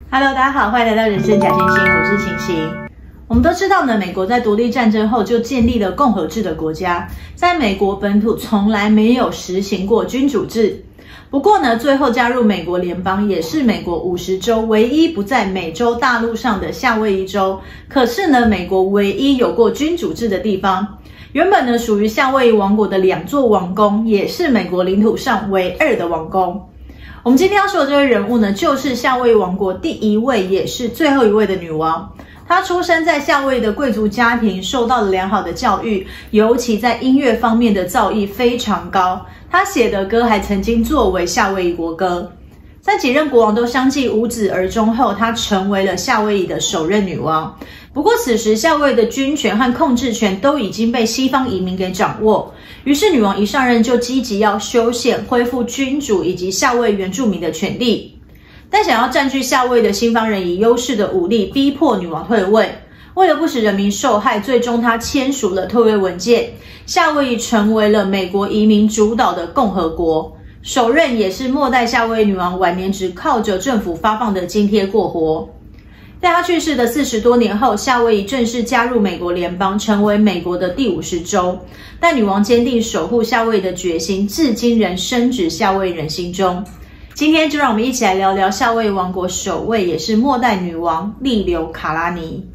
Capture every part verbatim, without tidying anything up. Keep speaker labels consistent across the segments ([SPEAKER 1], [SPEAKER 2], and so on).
[SPEAKER 1] Hello， 大家好，欢迎来到人生假星星，我是星星。我们都知道呢，美国在独立战争后就建立了共和制的国家，在美国本土从来没有实行过君主制。不过呢，最后加入美国联邦，也是美国五十州唯一不在美洲大陆上的夏威夷州，可是呢，美国唯一有过君主制的地方。原本呢，属于夏威夷王国的两座王宫，也是美国领土上唯二的王宫。我们今天要说的这位人物呢，就是夏威夷王国第一位也是最后一位的女王。她出生在夏威夷的贵族家庭，受到了良好的教育，尤其在音乐方面的造诣非常高。她写的歌还曾经作为夏威夷国歌。在几任国王都相继无子而终后，她成为了夏威夷的首任女王。不过此时夏威夷的军权和控制权都已经被西方移民给掌握，于是女王一上任就积极要修宪，恢复君主以及夏威夷原住民的权利。但想要占据夏威夷的西方人以优势的武力逼迫女王退位，为了不使人民受害，最终她签署了退位文件，夏威夷成为了美国移民主导的共和国。首任也是末代夏威夷女王晚年只靠着政府发放的津贴过活。在她去世的四十多年后，夏威夷正式加入美国联邦，成为美国的第五十州。但女王坚定守护夏威夷的决心，至今仍深植夏威夷人心中。今天就让我们一起来聊聊夏威夷王国首位也是末代女王利留卡拉尼。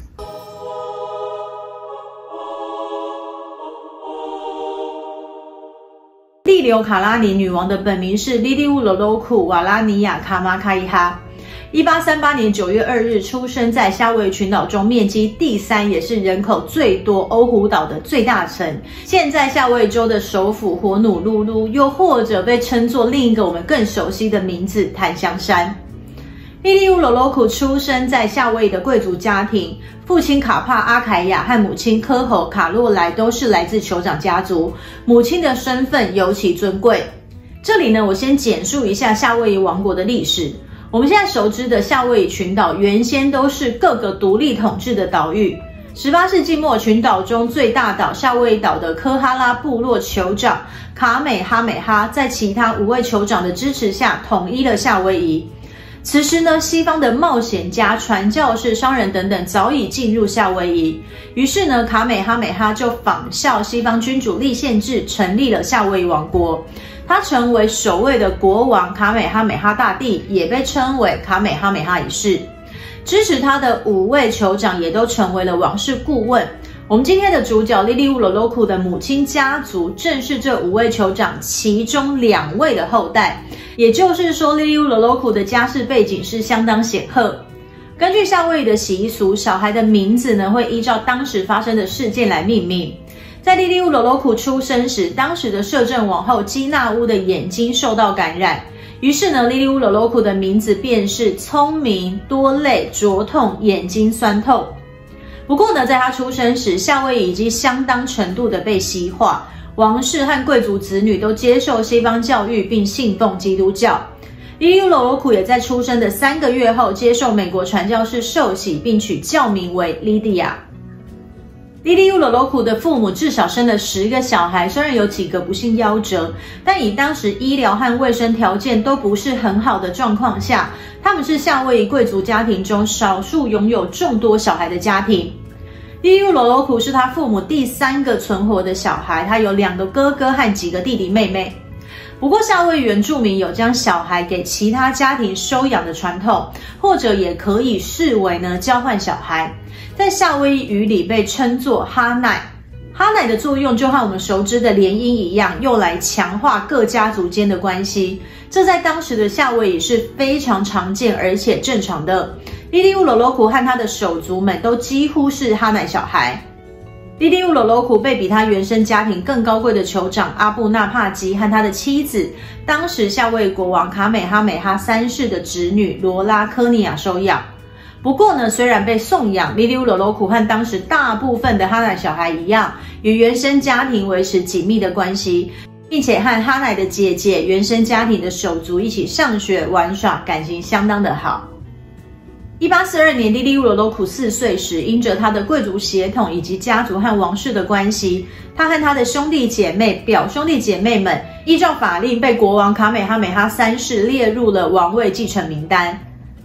[SPEAKER 1] 利留卡拉尼女王的本名是莉莉乌罗罗库瓦拉尼亚卡马卡伊哈。一八三八年九月二日出生在夏威夷群岛中面积第三也是人口最多欧胡岛的最大城，现在夏威夷州的首府火努鲁鲁，又或者被称作另一个我们更熟悉的名字檀香山。莉莉乌罗罗库出生在夏威夷的贵族家庭，父亲卡帕阿凯亚和母亲科侯卡洛莱都是来自酋长家族，母亲的身份尤其尊贵。这里呢，我先简述一下夏威夷王国的历史。我们现在熟知的夏威夷群岛原先都是各个独立统治的岛屿。十八世纪末，群岛中最大岛夏威夷岛的科哈拉部落酋长卡美哈美哈在其他五位酋长的支持下统一了夏威夷。此时呢，西方的冒险家、传教士、商人等等早已进入夏威夷，于是呢，卡美哈美哈就仿效西方君主立宪制，成立了夏威夷王国。他成为首位的国王卡美哈美哈大帝，也被称为卡美哈美哈一世。支持他的五位酋长也都成为了王室顾问。我们今天的主角莉莉乌罗罗库的母亲家族，正是这五位酋长其中两位的后代。也就是说，莉莉乌罗罗库的家世背景是相当显赫。根据夏威夷的习俗，小孩的名字呢会依照当时发生的事件来命名。在莉莉乌罗罗库出生时，当时的摄政王后基纳乌的眼睛受到感染，于是呢，莉莉乌罗罗库的名字便是聪明、多泪、灼痛、眼睛酸痛。不过呢，在她出生时，夏威夷已经相当程度的被西化，王室和贵族子女都接受西方教育并信奉基督教。莉莉乌罗罗库也在出生的三个月后接受美国传教士受洗，并取教名为莉迪亚。莉莉乌罗罗库的父母至少生了十个小孩，虽然有几个不幸夭折，但以当时医疗和卫生条件都不是很好的状况下，他们是夏威夷贵族家庭中少数拥有众多小孩的家庭。莉莉乌罗罗库是他父母第三个存活的小孩，他有两个哥哥和几个弟弟妹妹。不过夏威夷原住民有将小孩给其他家庭收养的传统，或者也可以视为呢交换小孩。在夏威夷语里被称作哈奶，哈奶的作用就和我们熟知的联姻一样，用来强化各家族间的关系。这在当时的夏威夷是非常常见而且正常的。莉莉乌罗罗库和他的手足们都几乎是哈奶小孩。莉莉乌罗罗库被比他原生家庭更高贵的酋长阿布纳帕基和他的妻子，当时夏威夷国王卡美哈美哈三世的侄女罗拉科尼亚收养。不过呢，虽然被送养，莉莉乌罗罗库和当时大部分的哈奶小孩一样，与原生家庭维持紧密的关系，并且和哈奶的姐姐、原生家庭的手足一起上学玩耍，感情相当的好。一八四二年，莉莉乌罗罗库四岁时，因着他的贵族血统以及家族和王室的关系，他和他的兄弟姐妹、表兄弟姐妹们依照法令被国王卡美哈美哈三世列入了王位继承名单。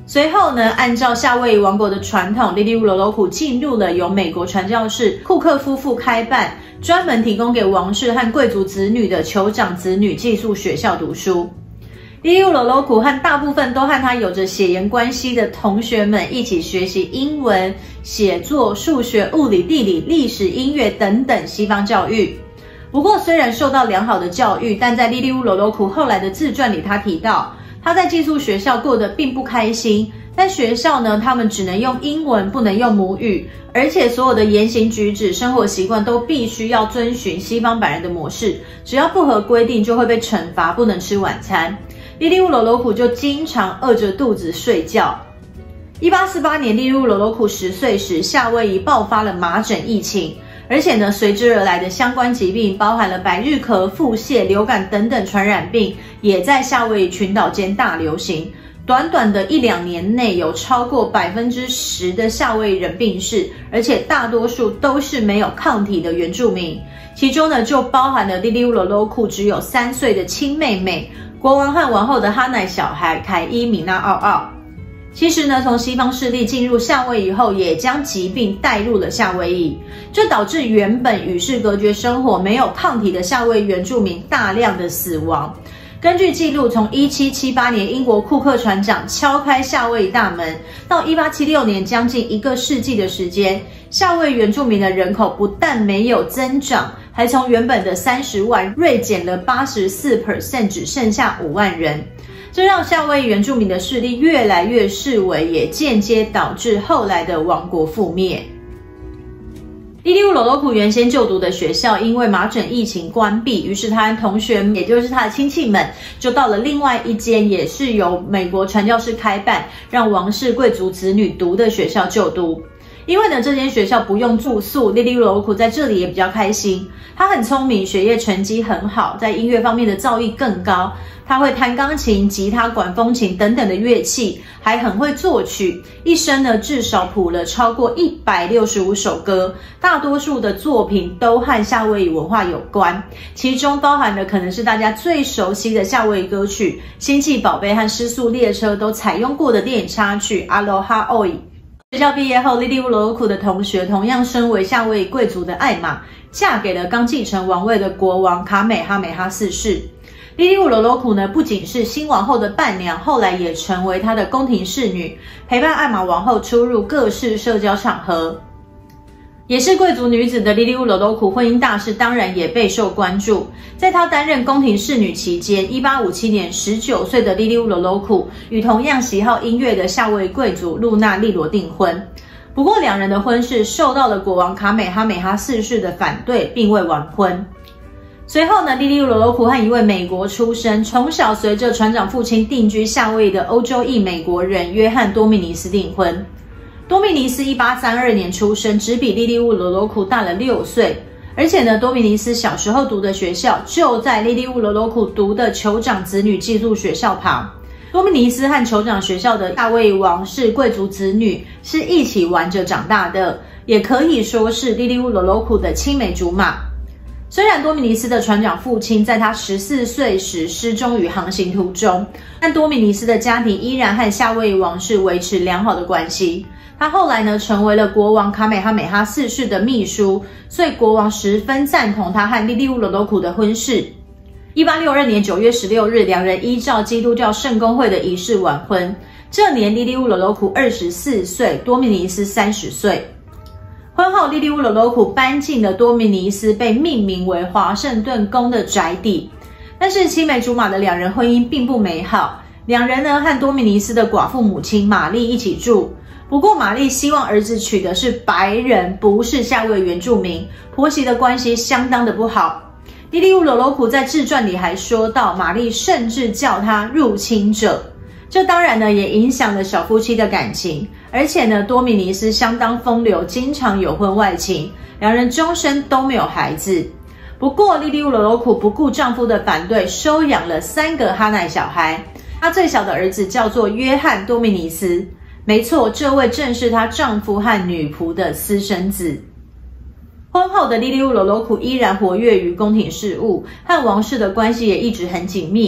[SPEAKER 1] 随后呢，按照夏威夷王国的传统，莉莉乌罗罗库进入了由美国传教士库克夫妇开办，专门提供给王室和贵族子女的酋长子女寄宿学校读书。莉莉乌罗罗库和大部分都和他有着血缘关系的同学们一起学习英文、写作、数学、物理、地理、历史、音乐等等西方教育。不过，虽然受到良好的教育，但在莉莉乌罗罗库后来的自传里，他提到他在寄宿学校过得并不开心。在学校呢，他们只能用英文，不能用母语，而且所有的言行举止、生活习惯都必须要遵循西方版人的模式，只要不合规定就会被惩罚，不能吃晚餐。莉莉乌罗罗库就经常饿着肚子睡觉。一八四八年，莉莉乌罗罗库十岁时，夏威夷爆发了麻疹疫情，而且呢，随之而来的相关疾病包含了百日咳、腹泻、流感等等传染病，也在夏威夷群岛间大流行。短短的一两年内，有超过百分之十的夏威夷人病逝，而且大多数都是没有抗体的原住民，其中呢，就包含了莉莉乌罗罗库只有三岁的亲妹妹。国王和王后的哈乃小孩凯伊米纳奥奥。其实呢，从西方势力进入夏威夷后，也将疾病带入了夏威夷，这导致原本与世隔绝生活、没有抗体的夏威夷原住民大量的死亡。根据记录，从一七七八年英国库克船长敲开夏威夷大门，到一八七六年将近一个世纪的时间，夏威夷原住民的人口不但没有增长，还从原本的三十万锐减了 百分之八十四， 只剩下五万人。这让夏威夷原住民的势力越来越式微，也间接导致后来的王国覆灭。莉莉乌罗罗库原先就读的学校因为麻疹疫情关闭，于是他和同学，也就是他的亲戚们，就到了另外一间也是由美国传教士开办，让王室贵族子女读的学校就读。因为呢，这间学校不用住宿，莉莉乌罗罗库在这里也比较开心。他很聪明，学业成绩很好，在音乐方面的造诣更高。他会弹钢琴、吉他、管风琴等等的乐器，还很会作曲。一生呢，至少谱了超过一百六十五首歌，大多数的作品都和夏威夷文化有关，其中包含了可能是大家最熟悉的夏威夷歌曲《星际宝贝》和《失速列车》都采用过的电影插曲《Aloha Oi》。学校毕业后，莉莉乌罗罗库的同学同样身为夏威夷贵族的艾玛，嫁给了刚继承王位的国王卡美哈美哈四世。莉莉乌罗罗库呢，不仅是新王后的伴娘，后来也成为她的宫廷侍女，陪伴艾玛王后出入各式社交场合。也是贵族女子的莉莉乌罗罗库婚姻大事当然也备受关注。在她担任宫廷侍女期间，一八五七年，十九岁的莉莉乌罗罗库与同样喜好音乐的夏威夷贵族露娜利罗订婚。不过，两人的婚事受到了国王卡美哈美哈四世的反对，并未完婚。随后呢，莉莉乌罗罗库和一位美国出生、从小随着船长父亲定居夏威夷的欧洲裔美国人约翰多米尼斯订婚。多米尼斯一八三二年出生，只比莉莉乌罗罗库大了六岁。而且呢，多米尼斯小时候读的学校就在莉莉乌罗罗库读的酋长子女寄宿学校旁。多米尼斯和酋长学校的夏威夷王室贵族子女是一起玩着长大的，也可以说是莉莉乌罗罗库的青梅竹马。虽然多米尼斯的船长父亲在他十四岁时失踪于航行途中，但多米尼斯的家庭依然和夏威夷王室维持良好的关系。他后来呢，成为了国王卡美哈美哈四世的秘书，所以国王十分赞同他和莉莉乌罗罗库的婚事。一八六二年九月十六日，两人依照基督教圣公会的仪式完婚。这年莉莉乌罗罗库二十四岁，多米尼斯三十岁。婚后，莉莉乌罗罗库搬进了多米尼斯被命名为华盛顿宫的宅邸。但是青梅竹马的两人婚姻并不美好，两人呢和多米尼斯的寡妇母亲玛丽一起住。不过玛丽希望儿子娶的是白人，不是夏威夷原住民，婆媳的关系相当的不好。莉莉乌罗罗库在自传里还说到，玛丽甚至叫他入侵者。这当然呢也影响了小夫妻的感情，而且呢多米尼斯相当风流，经常有婚外情，两人终身都没有孩子。不过莉莉乌罗罗库不顾丈夫的反对，收养了三个哈乃小孩。她最小的儿子叫做约翰多米尼斯，没错，这位正是她丈夫和女仆的私生子。婚后的莉莉乌罗罗库依然活跃于宫廷事务，和王室的关系也一直很紧密。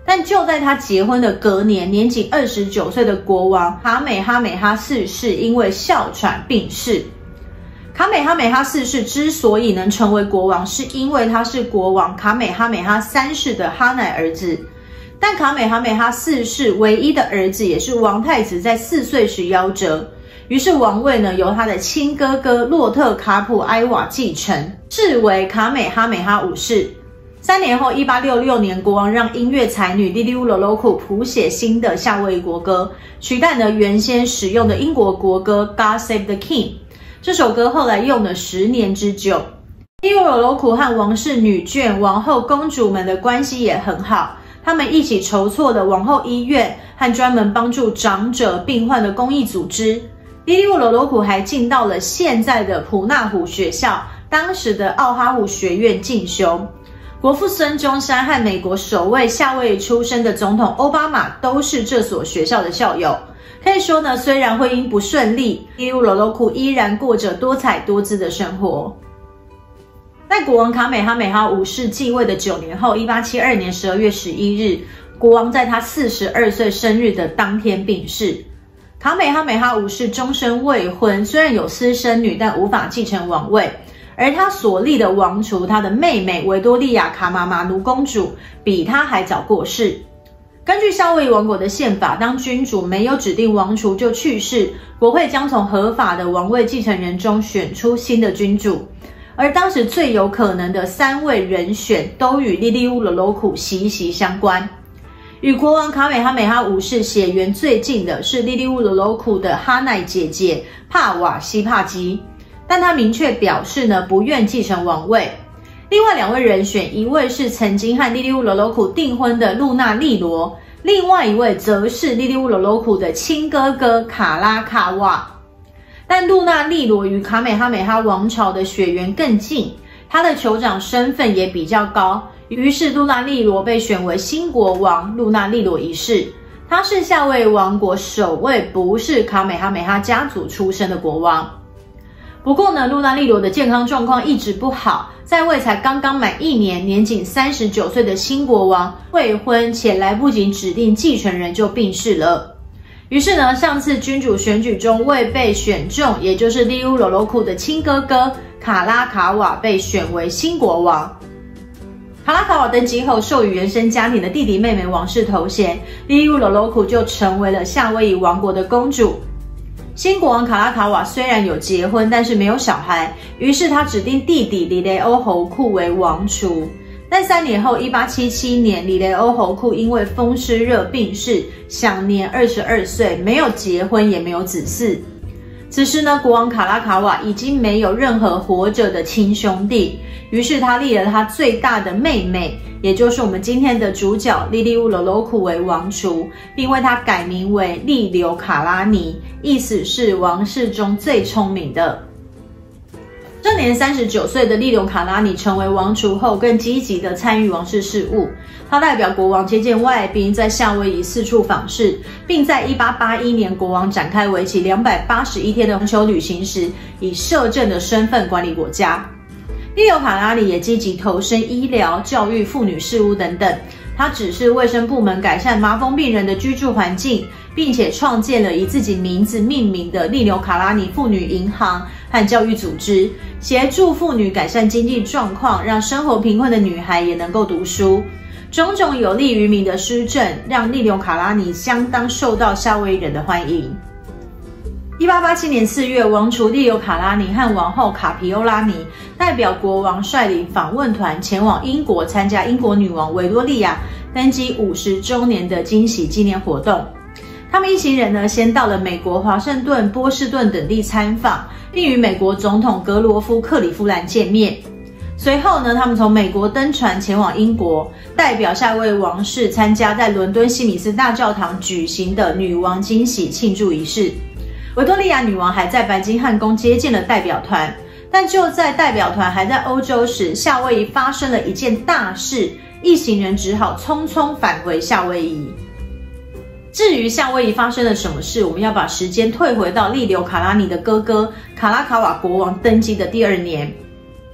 [SPEAKER 1] 但就在他结婚的隔年，年仅二十九岁的国王卡美哈美哈四世因为哮喘病逝。卡美哈美哈四世之所以能成为国王，是因为他是国王卡美哈美哈三世的哈乃儿子。但卡美哈美哈四世唯一的儿子，也是王太子，在四岁时夭折，于是王位呢由他的亲哥哥洛特卡普埃瓦继承，是为卡美哈美哈五世。三年后，一八六六年，国王让音乐才女莉莉乌罗罗库谱写新的夏威夷国歌，取代了原先使用的英国国歌《God Save the King》。这首歌后来用了十年之久。莉莉乌罗罗库和王室女眷、王后、公主们的关系也很好，他们一起筹措了王后医院和专门帮助长者病患的公益组织。莉莉乌罗罗库还进到了现在的普纳湖学校，当时的奥哈湖学院进修。国父孙中山和美国首位夏威夷出生的总统奥巴马都是这所学校的校友。可以说呢，虽然婚姻不顺利，莉莉乌罗罗库依然过着多彩多姿的生活。在国王卡美哈美哈五世继位的九年后，一八七二年十二月十一日，国王在他四十二岁生日的当天病逝。卡美哈美哈五世终身未婚，虽然有私生女，但无法继承王位。而他所立的王储，他的妹妹维多利亚卡马马奴公主比他还早过世。根据夏威夷王国的宪法，当君主没有指定王储就去世，国会将从合法的王位继承人中选出新的君主。而当时最有可能的三位人选都与莉莉乌罗罗库息息相关。与国王卡美哈美哈五世血缘最近的是莉莉乌罗罗库的哈奈姐姐帕瓦西帕基，但她明确表示呢不愿继承王位。另外两位人选，一位是曾经和莉莉乌罗罗库订婚的露娜利罗，另外一位则是莉莉乌罗罗库的亲哥哥卡拉卡瓦。但露娜利罗与卡美哈美哈王朝的血缘更近，他的酋长身份也比较高，于是露娜利罗被选为新国王露娜利罗一世。他是夏威夷王国首位不是卡美哈美哈家族出身的国王。不过呢，露娜利罗的健康状况一直不好，在位才刚刚满一年，年仅三十九岁的新国王未婚且来不及指定继承人就病逝了。于是呢，上次君主选举中未被选中，也就是莉莉乌罗罗库的亲哥哥卡拉卡瓦被选为新国王。卡拉卡瓦登基后，授予原生家庭的弟弟妹妹王室头衔，莉莉乌罗罗库就成为了夏威夷王国的公主。新国王卡拉卡瓦虽然有结婚，但是没有小孩，于是他指定弟弟里雷欧侯库为王储。但三年后，一八七七年，里雷欧侯库因为风湿热病逝，享年二十二岁，没有结婚，也没有子嗣。此时呢，国王卡拉卡瓦已经没有任何活着的亲兄弟，于是他立了他最大的妹妹，也就是我们今天的主角莉莉乌罗罗库为王储，并为她改名为利留卡拉尼，意思是王室中最聪明的。这年三十九岁的利留卡拉尼成为王储后，更积极地参与王室事务。他代表国王接见外宾，在夏威夷四处访视，并在一八八一年国王展开为期两百八十一天的环球旅行时，以摄政的身份管理国家。利留卡拉尼也积极投身医疗、教育、妇女事务等等。他指示卫生部门改善麻风病人的居住环境，并且创建了以自己名字命名的利留卡拉尼妇女银行和教育组织，协助妇女改善经济状况，让生活贫困的女孩也能够读书。种种有利于民的施政，让利留卡拉尼相当受到夏威夷人的欢迎。一八八七年四月，王储利留卡拉尼和王后卡皮欧拉尼代表国王率领访问团前往英国参加英国女王维多利亚登基五十周年的惊喜纪念活动。他们一行人呢，先到了美国华盛顿、波士顿等地参访，并与美国总统格罗夫·克里夫兰见面。随后呢，他们从美国登船前往英国，代表夏威夷王室参加在伦敦西敏寺大教堂举行的女王惊喜庆祝仪式。维多利亚女王还在白金汉宫接见了代表团，但就在代表团还在欧洲时，夏威夷发生了一件大事，一行人只好匆匆返回夏威夷。至于夏威夷发生了什么事，我们要把时间退回到利留卡拉尼的哥哥卡拉卡瓦国王登基的第二年。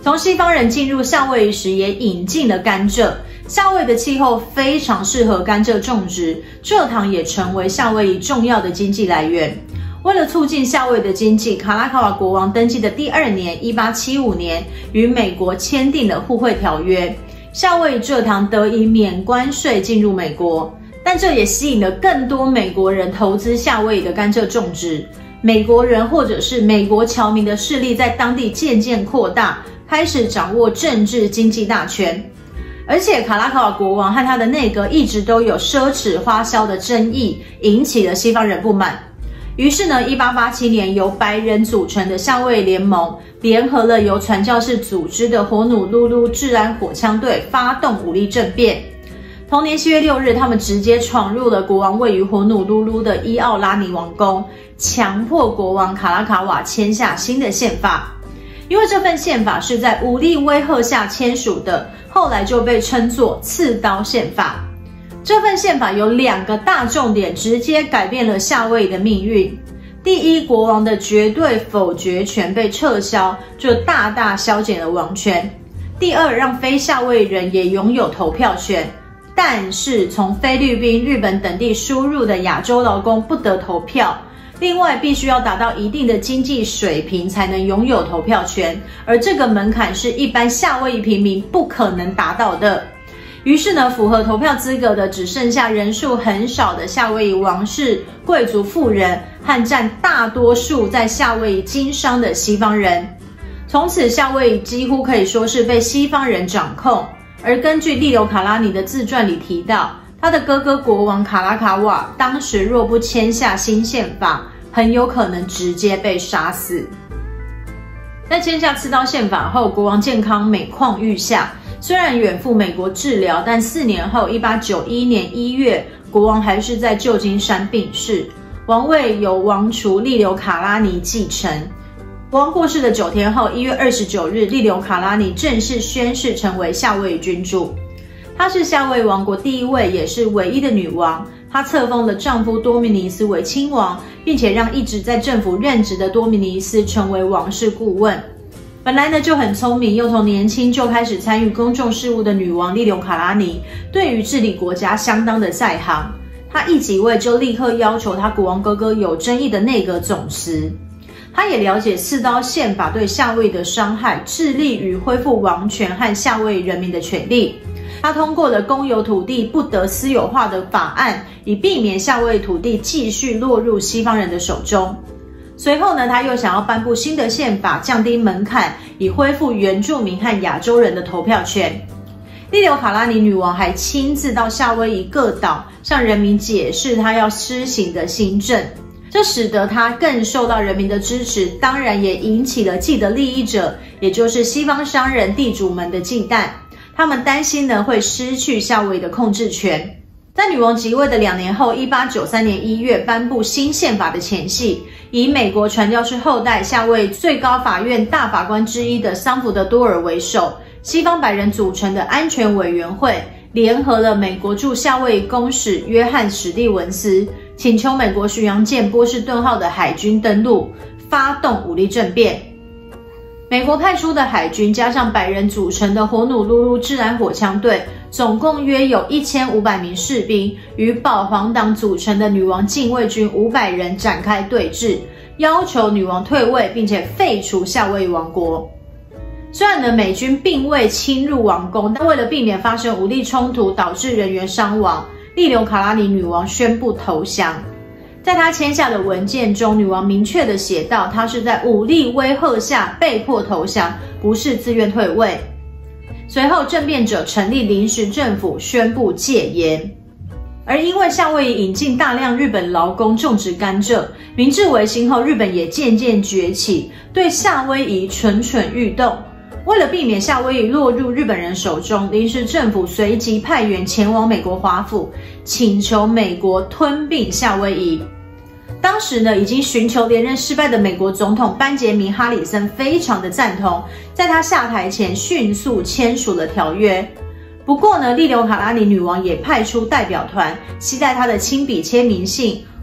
[SPEAKER 1] 从西方人进入夏威夷时，也引进了甘蔗。夏威夷的气候非常适合甘蔗种植，蔗糖也成为夏威夷重要的经济来源。为了促进夏威夷的经济，卡拉卡瓦国王登基的第二年一八七五年与美国签订了互惠条约，夏威夷蔗糖得以免关税进入美国。但这也吸引了更多美国人投资夏威夷的甘蔗种植。美国人或者是美国侨民的势力在当地渐渐扩大，开始掌握政治经济大权。而且卡拉卡瓦国王和他的内阁一直都有奢侈花销的争议，引起了西方人不满。于是呢，一八八七年由白人组成的夏威夷联盟联合了由传教士组织的火努鲁鲁治安火枪队，发动武力政变。同年七月六日，他们直接闯入了国王位于火努鲁鲁的伊奥拉尼王宫，强迫国王卡拉卡瓦签下新的宪法。因为这份宪法是在武力威吓下签署的，后来就被称作刺刀宪法。这份宪法有两个大重点，直接改变了夏威夷的命运。第一，国王的绝对否决权被撤销，就大大削减了王权。第二，让非夏威夷人也拥有投票权。但是从菲律宾、日本等地输入的亚洲劳工不得投票，另外必须要达到一定的经济水平才能拥有投票权，而这个门槛是一般夏威夷平民不可能达到的。于是呢，符合投票资格的只剩下人数很少的夏威夷王室、贵族富人和占大多数在夏威夷经商的西方人。从此夏威夷几乎可以说是被西方人掌控。而根据利留卡拉尼的自传里提到，他的哥哥国王卡拉卡瓦当时若不签下新宪法，很有可能直接被杀死。在签下刺刀宪法后，国王健康每况愈下，虽然远赴美国治疗，但四年后一八九一年一月，国王还是在旧金山病逝，王位由王储利留卡拉尼继承。国王过世的九天后，一月二十九日，利留卡拉尼正式宣誓成为夏威夷君主。她是夏威夷王国第一位也是唯一的女王。她册封了丈夫多米尼斯为亲王，并且让一直在政府任职的多米尼斯成为王室顾问。本来呢就很聪明，又从年轻就开始参与公众事务的女王利留卡拉尼，对于治理国家相当的在行。她一即位就立刻要求她国王哥哥有争议的内阁总辞。他也了解刺刀宪法对夏威夷的伤害，致力于恢复王权和夏威夷人民的权利。他通过了公有土地不得私有化的法案，以避免夏威夷土地继续落入西方人的手中。随后呢，他又想要颁布新的宪法，降低门槛，以恢复原住民和亚洲人的投票权。利留卡拉尼女王还亲自到夏威夷各岛，向人民解释她要施行的新政。这使得他更受到人民的支持，当然也引起了既得利益者，也就是西方商人、地主们的忌惮。他们担心呢会失去夏威夷的控制权。在女王即位的两年后，一八九三年一月颁布新宪法的前夕，以美国传教士后代、夏威夷最高法院大法官之一的桑福德多尔为首，西方白人组成的安全委员会联合了美国驻夏威夷公使约翰史蒂文斯，请求美国巡洋舰波士顿号的海军登陆，发动武力政变。美国派出的海军加上白人组成的火努鲁鲁治安火枪队，总共约有一千五百名士兵，与保皇党组成的女王禁卫军五百人展开对峙，要求女王退位，并且废除夏威夷王国。虽然呢，美军并未侵入王宫，但为了避免发生武力冲突导致人员伤亡，利留卡拉尼女王宣布投降。在她签下的文件中，女王明确地写道，她是在武力威吓下被迫投降，不是自愿退位。随后，政变者成立临时政府，宣布戒严。而因为夏威夷引进大量日本劳工种植甘蔗，明治维新后，日本也渐渐崛起，对夏威夷蠢蠢欲动。为了避免夏威夷落入日本人手中，临时政府随即派员前往美国华府，请求美国吞并夏威夷。当时呢，已经寻求连任失败的美国总统班杰明·哈里森非常的赞同，在他下台前迅速签署了条约。不过呢，利留卡拉尼女王也派出代表团，期待她的亲笔签名信，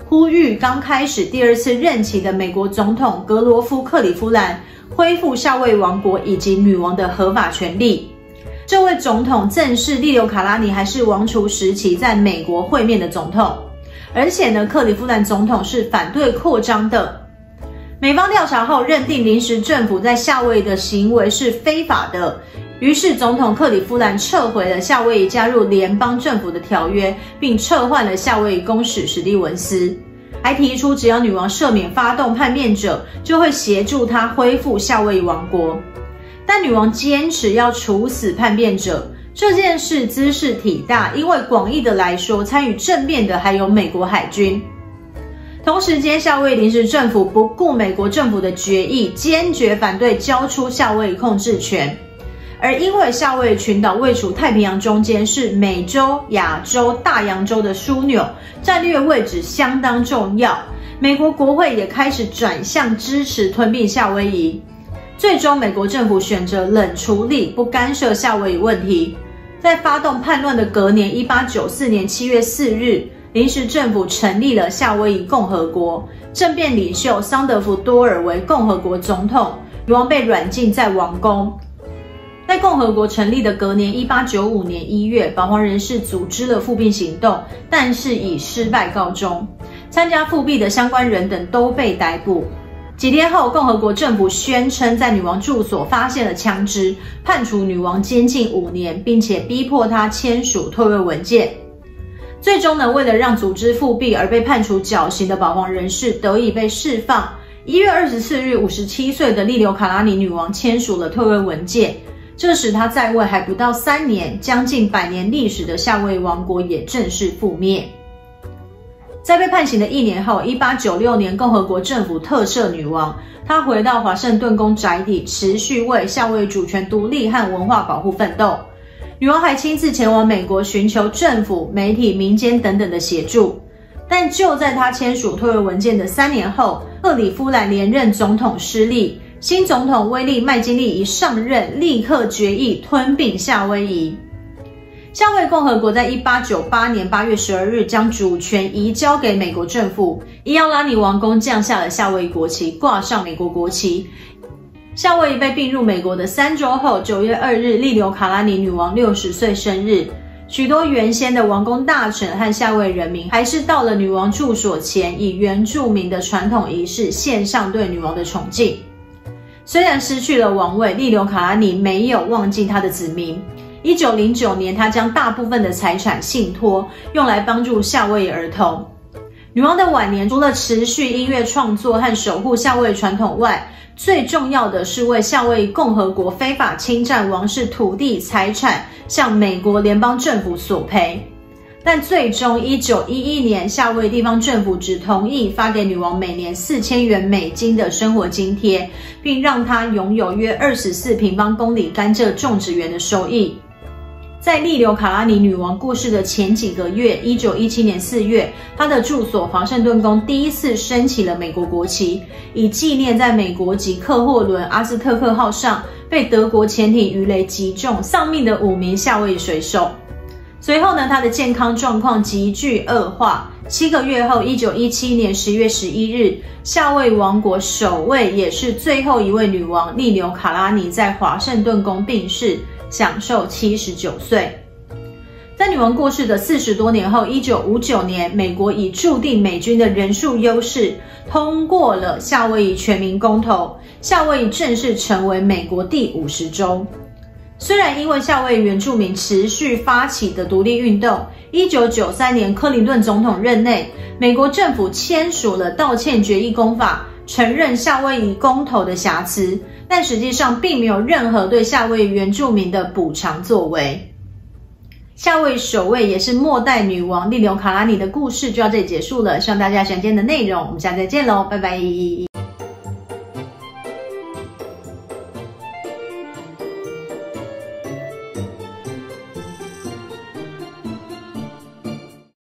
[SPEAKER 1] 呼吁刚开始第二次任期的美国总统格罗夫·克里夫兰恢复夏威夷王国以及女王的合法权利。这位总统正是利留卡拉尼还是王储时期在美国会面的总统，而且呢，克里夫兰总统是反对扩张的。美方调查后认定临时政府在夏威夷的行为是非法的，于是总统克里夫兰撤回了夏威夷加入联邦政府的条约，并撤换了夏威夷公使史蒂文斯，还提出只要女王赦免发动叛变者，就会协助她恢复夏威夷王国。但女王坚持要处死叛变者，这件事兹事体大，因为广义的来说，参与政变的还有美国海军。同时间，夏威夷临时政府不顾美国政府的决议，坚决反对交出夏威夷控制权。而因为夏威夷群岛位处太平洋中间，是美洲、亚洲、大洋洲的枢纽，战略位置相当重要。美国国会也开始转向支持吞并夏威夷。最终，美国政府选择冷处理，不干涉夏威夷问题。在发动叛乱的隔年，一八九四年七月四日，临时政府成立了夏威夷共和国，政变领袖桑德福多尔为共和国总统，女王被软禁在王宫。在共和国成立的隔年，一八九五年一月，保皇人士组织了复辟行动，但是以失败告终。参加复辟的相关人等都被逮捕。几天后，共和国政府宣称在女王住所发现了枪支，判处女王监禁五年，并且逼迫她签署退位文件。最终呢，为了让组织复辟而被判处绞刑的保皇人士得以被释放。一月二十四日，五十七岁的利留卡拉尼女王签署了退位文件，这时她在位还不到三年，将近百年历史的夏威夷王国也正式覆灭。在被判刑的一年后，一八九六年，共和国政府特赦女王，她回到华盛顿宫宅邸，持续为夏威夷主权独立和文化保护奋斗。女王还亲自前往美国寻求政府、媒体、民间等等的协助。但就在她签署退位文件的三年后，克里夫兰连任总统失利，新总统威利麦金利一上任，立刻决议吞并夏威夷。夏威夷共和国在一八九八年八月十二日将主权移交给美国政府，伊奥拉尼王宫降下了夏威夷国旗，挂上美国国旗。夏威夷被并入美国的三周后，九月二日，利留卡拉尼女王六十岁生日，许多原先的王公大臣和夏威夷人民还是到了女王住所前，以原住民的传统仪式献上对女王的崇敬。虽然失去了王位，利留卡拉尼没有忘记他的子民。一九零九年，他将大部分的财产信托，用来帮助夏威夷儿童。女王的晚年，除了持续音乐创作和守护夏威夷传统外，最重要的是为夏威夷共和国非法侵占王室土地财产，向美国联邦政府索赔。但最终，一九一一年，夏威夷地方政府只同意发给女王每年四千元美金的生活津贴，并让她拥有约二十四平方公里甘蔗种植园的收益。在利留卡拉尼女王过世的前几个月，一九一七年四月，她的住所华盛顿宫第一次升起了美国国旗，以纪念在美国籍客货轮阿兹特克号上被德国潜艇鱼雷击中丧命的五名夏威夷水手。随后呢，她的健康状况急剧恶化。七个月后，一九一七年十月十一日，夏威夷王国首位也是最后一位女王利留卡拉尼在华盛顿宫病逝，享受七十九岁。在女王过世的四十多年后，一九五九年，美国以注定美军的人数优势，通过了夏威夷全民公投，夏威夷正式成为美国第五十州。虽然因为夏威夷原住民持续发起的独立运动，一九九三年克林顿总统任内，美国政府签署了道歉决议公法，承认夏威夷公投的瑕疵，但实际上并没有任何对夏威夷原住民的补偿作为。夏威夷首位也是末代女王利留卡拉尼的故事就到这里结束了，希望大家喜欢今天的内容，我们下次再见喽，拜拜。